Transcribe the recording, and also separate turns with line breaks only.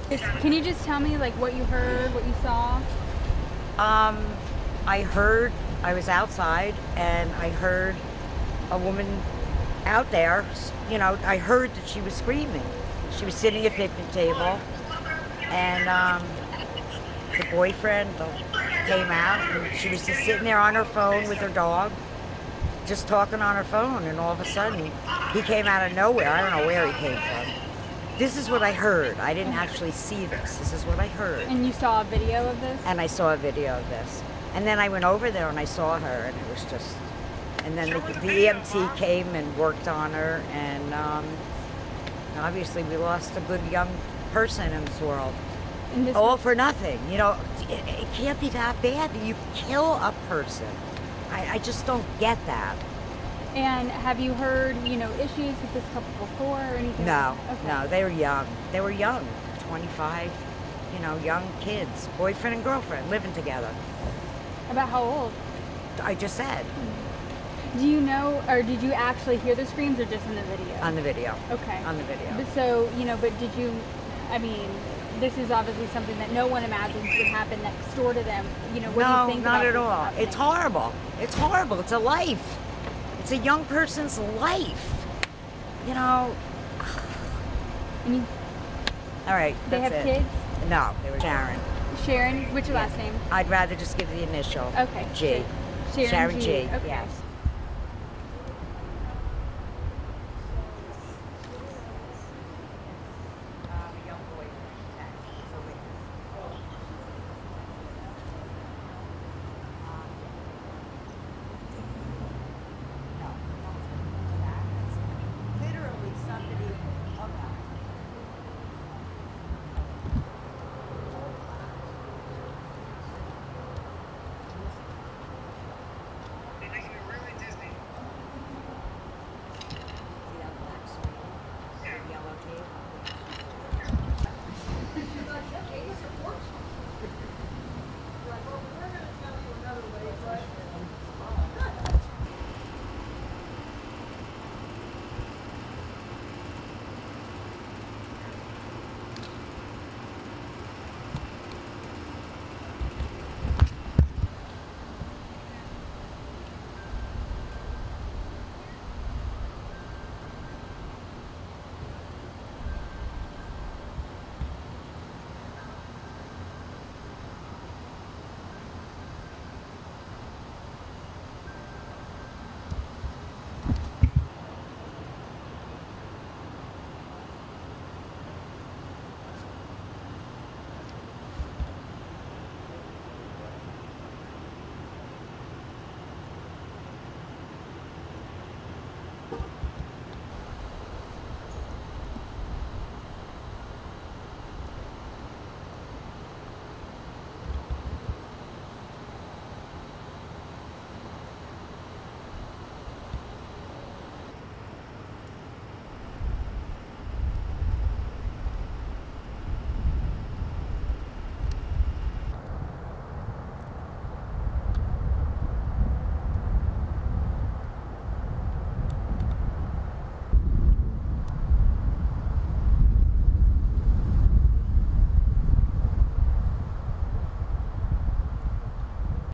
Can you just tell me like what you heard, what you saw?
I was outside and I heard a woman out there, you know, I heard that she was screaming. She was sitting at a picnic table and the boyfriend came out and she was just sitting there on her phone with her dog, just talking on her phone, and all of a sudden he came out of nowhere. I don't know where he came from. This is what I heard. I didn't actually see this. This is what I heard.
And you saw a video of this?
And I saw a video of this. And then I went over there and I saw her, and it was just, and then the EMT came and worked on her, and obviously we lost a good young person in this world. All for nothing. You know, it can't be that bad that you kill a person. I just don't get that.
And have you heard, you know, issues with this couple before or anything?
No,
okay.
No, they were young. They were young, 25, you know, young kids, boyfriend and girlfriend, living together.
About how old?
I just said.
Do you know, or did you actually hear the screams or just in the video?
On the video.
Okay.
On the video.
But so, you know, but did you, I mean, this is obviously something that no one imagines would happen next door to them. You know, what do you think
not
about
at
this
all.
happening?
It's horrible. It's horrible. It's a life. It's a young person's life. You know.
I mean,
all right.
They have
it.
kids?
No, they were Sharon.
Sharon, what's your last name?
I'd rather just give the initial.
Okay.
G.
Sharon G.
G.
Okay.
Yes.